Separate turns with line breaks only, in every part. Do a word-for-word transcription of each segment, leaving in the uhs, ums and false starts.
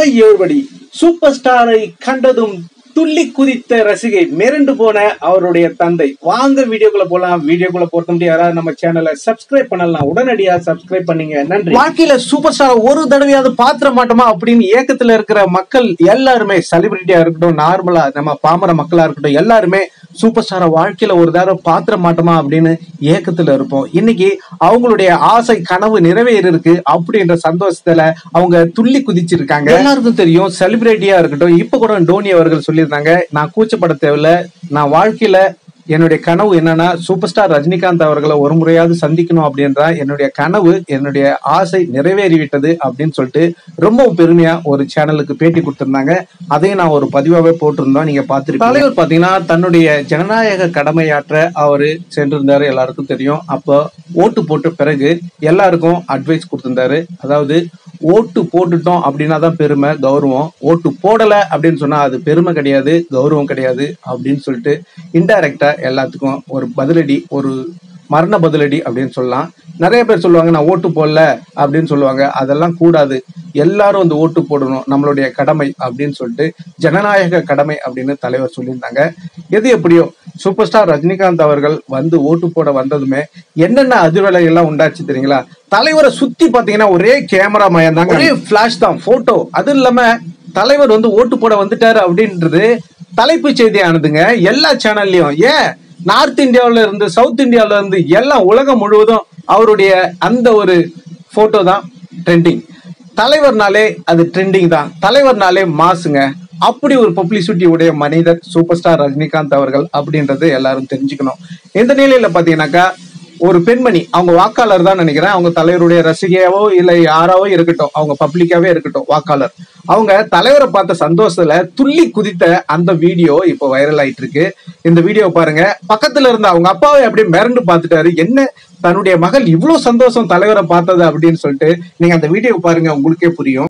Hi everybody, super ஸ்டாரை கண்டதும் துள்ளி குதித்த ரசிகை மிரண்டு போன அவருடைய தந்தை. வாங்க வீடியோக்குள்ள போலாம். வீடியோக்குள்ள போறது முடியாது. யாராவது நம்ம சேனலை சப்ஸ்கிரைப் பண்ணலாம், உடனடியா சப்ஸ்கிரைப் பண்ணீங்க. நன்றி. வாழ்க்கையில சூப்பர் ஸ்டார் ஒரு தடவையாவது பாத்திர மாட்டோமா அப்படின்னு ஏக்கத்துல இருக்கிற மக்கள் எல்லாருமே, செலிபிரிட்டியா இருக்கட்டும், நார்மலா நம்ம பாமர மக்களா இருக்கட்டும், எல்லாருமே சூப்பர் ஸ்டார வாழ்க்கையில ஒரு தடவை பாத்திர மாட்டோமா அப்படின்னு ஏக்கத்துல இருப்போம். இன்னைக்கு அவங்களுடைய ஆசை கனவு நிறைவேறி இருக்கு அப்படின்ற சந்தோஷத்துல அவங்க துள்ளி குதிச்சிருக்காங்க. எல்லாருக்கும் தெரியும், செலிபிரிட்டியா இருக்கட்டும், இப்ப கூட டோனி அவர்கள் சொல்லி நான் கூச்சப்பட தேவையில்ல, நான் வாழ்க்கையில என்னுடைய கனவு என்னன்னா சூப்பர் ஸ்டார் ரஜினிகாந்த் அவர்களை ஒரு முறையாவது சந்திக்கணும் அப்படின்ற என்னுடைய கனவு, என்னுடைய ஆசை நிறைவேறிவிட்டது அப்படின்னு சொல்லிட்டு ரொம்ப பெருமையா ஒரு சேனலுக்கு பேட்டி கொடுத்திருந்தாங்க. அதையும் நான் ஒரு பதிவாவே போட்டிருந்தோம், நீங்க பார்த்திருப்பீங்க. தலைவர் பாத்தீங்கன்னா தன்னுடைய ஜனநாயக கடமையாற்ற அவரு சென்றிருந்தாரு, எல்லாருக்கும் தெரியும். அப்போ ஓட்டு போட்ட பிறகு எல்லாருக்கும் அட்வைஸ் கொடுத்திருந்தாரு. அதாவது ஓட்டு போட்டுட்டோம் அப்படின்னா தான் பெருமை, கௌரவம். ஓட்டு போடல அப்படின்னு சொன்னா அது பெருமை கிடையாது, கௌரவம் கிடையாது அப்படின்னு சொல்லிட்டு இன்டைரக்டா எல்லாத்துக்கும் ஒரு பதிலடி, ஒரு மரண பதிலடி அப்படின்னு சொல்லலாம். நிறைய பேர் சொல்லுவாங்க நான் ஓட்டு போடல அப்படின்னு சொல்லுவாங்க. அதெல்லாம் கூடாது, எல்லாரும் வந்து ஓட்டு போடணும், நம்மளுடைய கடமை அப்படின்னு சொல்லிட்டு ஜனநாயக கடமை அப்படின்னு தலைவர் சொல்லியிருந்தாங்க. எது எப்படியோ சூப்பர் ஸ்டார் ரஜினிகாந்த் அவர்கள் வந்து ஓட்டு போட வந்ததுமே என்னென்ன அதிர்வலை எல்லாம் உண்டாச்சு தெரியுங்களா? தலைவரை சுத்தி பாத்தீங்கன்னா ஒரே கேமரா மயம் தாங்க, ஒரே பிளாஷ் தான், போட்டோ. அது இல்லாம தலைவர் வந்து ஓட்டு போட வந்துட்டாரு அப்படின்றது தலைப்பு செய்தி ஆனதுங்க எல்லா சேனல்லையும். ஏன் நார்த் இந்தியாவில இருந்து சவுத் இந்தியாவில இருந்து எல்லாம் உலகம் முழுவதும் அவருடைய அந்த ஒரு போட்டோ தான் ட்ரெண்டிங். தலைவர்னாலே அது ட்ரெண்டிங் தான், தலைவர்னாலே மாசுங்க. அப்படி ஒரு பப்ளிசிட்டி உடைய மனிதர் சூப்பர் ஸ்டார் ரஜினிகாந்த் அவர்கள் அப்படின்றது எல்லாரும் தெரிஞ்சுக்கணும். இந்த நிலையில பாத்தீங்கன்னாக்கா ஒரு பெண்மணி, அவங்க வாக்காளர் தான் நினைக்கிறேன், அவங்க தலைவருடைய ரசிகையாவோ இல்ல யாராவோ இருக்கட்டும், அவங்க பப்ளிக்காவே இருக்கட்டும், வாக்காளர், அவங்க தலைவரை பார்த்த சந்தோஷத்துல துள்ளி குதித்த அந்த வீடியோ இப்ப வைரல் ஆயிட்டு இருக்கு. இந்த வீடியோ பாருங்க. பக்கத்துல இருந்த அவங்க அப்பாவை அப்படியே மிரண்டு பார்த்துட்டாரு. என்ன தன்னுடைய மகள் இவ்வளவு சந்தோஷம் தலைவரை பார்த்தது அப்படின்னு சொல்லிட்டு நீங்க அந்த வீடியோ பாருங்க, உங்களுக்கே புரியும்.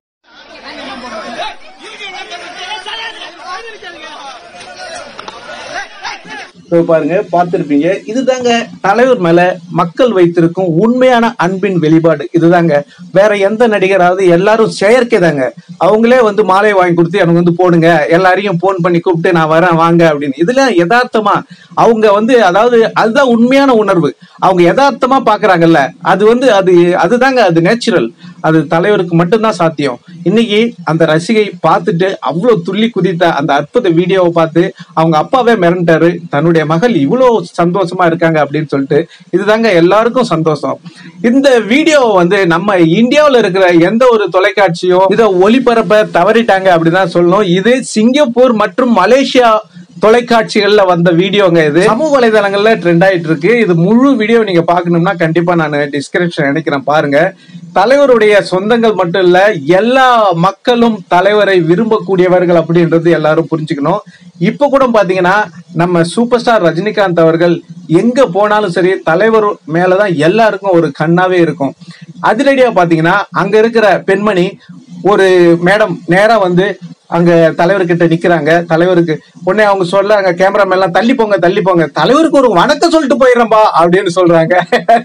பாருங்க, பார்த்திருப்பீங்க. இதுதாங்க தலைவர் மேல மக்கள் வைத்திருக்கும் உண்மையான அன்பின் வெளிப்பாடு. இதுதாங்க, வேற எந்த நடிகராவது எல்லாரும் செயற்கை தாங்க. அவங்களே வந்து மாலை வாங்கி கொடுத்து எனக்கு வந்து போடுங்க, எல்லாரையும் போன் பண்ணி கூப்பிட்டு நான் வரேன் வாங்க அப்படின்னு. இதுல யதார்த்தமா அவங்க வந்து, அதாவது அதுதான் உண்மையான உணர்வு. அவங்க யதார்த்தமா பாக்குறாங்கல்ல, அது வந்து அது அதுதாங்க, அது நேச்சுரல். அது தலைவருக்கு மட்டும்தான் சாத்தியம். இன்னைக்கு அந்த ரசிகை பார்த்துட்டு அவ்வளவு துள்ளி குதித்த அந்த அற்புத வீடியோவை பார்த்து அவங்க அப்பாவே மிரண்டாரு, தன்னுடைய மகள் இவ்வளவு சந்தோஷமா இருக்காங்க அப்படின்னு சொல்லிட்டு. இதுதாங்க எல்லாருக்கும் சந்தோஷம். இந்த வீடியோவை வந்து நம்ம இந்தியாவில் இருக்கிற எந்த ஒரு தொலைக்காட்சியோ இதை ஒளிபரப்ப தவறிட்டாங்க அப்படிதான் சொல்லணும். இது சிங்கப்பூர் மற்றும் மலேசியா தொலைக்காட்சிகள்ல வந்த வீடியோங்க. இது சமூக வலைதளங்கள்ல ட்ரெண்ட் ஆயிட்டு இருக்கு. இது முழு வீடியோ நீங்க பாக்கணும்னா கண்டிப்பா நான் டிஸ்கிரிப்ஷன் நினைக்கிறேன், பாருங்க. தலைவருடைய சொந்தங்கள் மட்டும் இல்ல, எல்லா மக்களும் தலைவரை விரும்பக்கூடியவர்கள் அப்படின்றது எல்லாரும் புரிஞ்சுக்கணும். இப்ப கூட பாத்தீங்கன்னா நம்ம சூப்பர் ஸ்டார் ரஜினிகாந்த் அவர்கள் எங்க போனாலும் சரி தலைவர் மேலதான் எல்லாருக்கும் ஒரு கண்ணாவே இருக்கும். அதிரடியா பாத்தீங்கன்னா அங்க இருக்கிற பெண்மணி ஒரு மேடம் நேரா வந்து அங்க தலைவர்கிட்ட நிக்கிறாங்க. தலைவருக்கு உடனே அவங்க சொல்றாங்க, கேமரா மேலாம் தள்ளி போங்க தள்ளி போங்க, தலைவருக்கு ஒரு வணக்கம் சொல்லிட்டு போயிடுறம்பா அப்படின்னு சொல்றாங்க.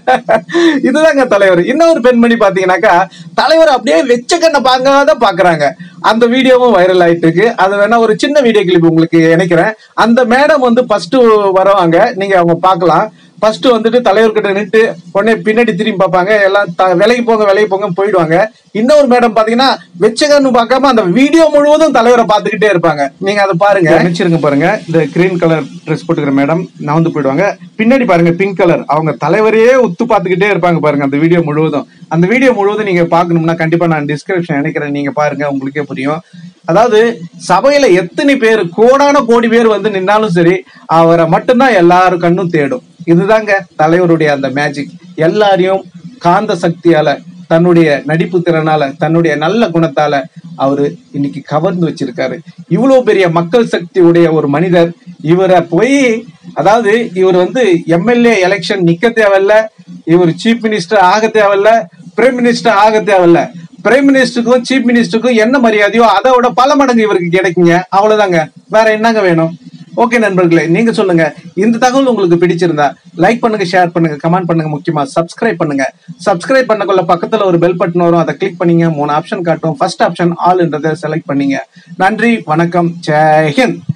இதுதாங்க தலைவர். இன்னொரு பெண்மணி பாத்தீங்கன்னாக்கா தலைவர் அப்படியே வெச்ச கண்ணை பார்க்காத பாக்குறாங்க. அந்த வீடியோவும் வைரல் ஆயிட்டு இருக்கு. அது வேணா ஒரு சின்ன வீடியோ கிளிப் உங்களுக்கு நினைக்கிறேன். அந்த மேடம் வந்து ஃபர்ஸ்ட் வருவாங்க, நீங்க அவங்க பாக்கலாம். ஃபர்ஸ்ட் வந்துட்டு தலைவர்கிட்ட நின்று உடனே பின்னாடி திரும்பி பார்ப்பாங்க, எல்லாம் விலைக்கு போங்க விலைக்கு போங்க போயிடுவாங்க. இன்னொரு மேடம் பாத்தீங்கன்னா வெச்சகன்னு பார்க்காம அந்த வீடியோ முழுவதும் தலைவரை பார்த்துக்கிட்டே இருப்பாங்க. நீங்க அதை பாருங்க, நினைச்சிருங்க பாருங்க. இந்த கிரீன் கலர் ட்ரெஸ் போட்டுக்கிற மேடம் நகர்ந்து போயிடுவாங்க. பின்னாடி பாருங்க பிங்க் கலர், அவங்க தலைவரையே உத்து பார்த்துக்கிட்டே இருப்பாங்க பாருங்க அந்த வீடியோ முழுவதும். அந்த வீடியோ முழுவதும் நீங்க பாக்கணும்னா கண்டிப்பா நான் டிஸ்கிரிப்ஷன் நினைக்கிறேன், நீங்க பாருங்க, உங்களுக்கே புரியும். அதாவது சபையில எத்தனை பேர், கோடான கோடி பேர் வந்து நின்னாலும் சரி அவரை மட்டும்தான் எல்லாரும் கண்ணும் தேடும். இதுதாங்க தலைவருடைய அந்த மேஜிக். எல்லாரையும் காந்த சக்தியால, தன்னுடைய நடிப்பு திறனால, தன்னுடைய நல்ல குணத்தால அவரு இன்னைக்கு கவர்ந்து வச்சிருக்காரு. இவ்வளவு பெரிய மக்கள் சக்தி உடைய ஒரு மனிதர். இவரை போய், அதாவது இவர் வந்து எம்எல்ஏ எலெக்ஷன் நிக்க தேவையில்ல, இவர் சீஃப் மினிஸ்டர் ஆக தேவையில்ல, பிரைம் மினிஸ்டர் ஆக தேவையில்ல. பிரைம் மினிஸ்டருக்கும் சீஃப் மினிஸ்டருக்கும் என்ன மரியாதையோ அதை விட பல மடங்கு இவருக்கு கிடைக்குங்க. அவ்வளவுதாங்க, வேற என்னங்க வேணும்? ஓகே நண்பர்களே, நீங்க சொல்லுங்க, இந்த தகவல் உங்களுக்கு பிடிச்சிருந்தா லைக் பண்ணுங்க, ஷேர் பண்ணுங்க, கமெண்ட் பண்ணுங்க, முக்கியமா சப்ஸ்கிரைப் பண்ணுங்க. சப்ஸ்கிரைப் பண்ணக்குள்ள பக்கத்துல ஒரு பெல் பட்டன் வரும், அதை கிளிக் பண்ணீங்க மூணு ஆப்ஷன் காட்டும். ஃபர்ஸ்ட் ஆப்ஷன் ஆல்ன்றதை செலக்ட் பண்ணீங்க. நன்றி, வணக்கம், ஜெய் ஹிந்த்.